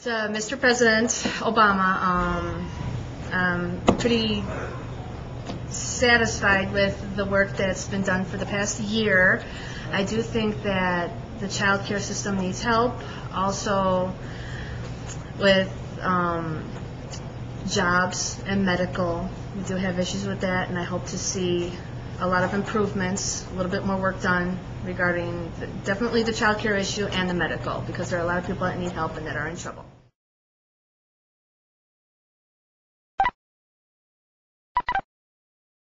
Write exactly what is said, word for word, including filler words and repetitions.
Uh, Mister President Obama, um, I'm pretty satisfied with the work that's been done for the past year. I do think that the child care system needs help. Also with um, jobs and medical, we do have issues with that, and I hope to see a lot of improvements, a little bit more work done regarding the, definitely the child care issue and the medical, because there are a lot of people that need help and that are in trouble.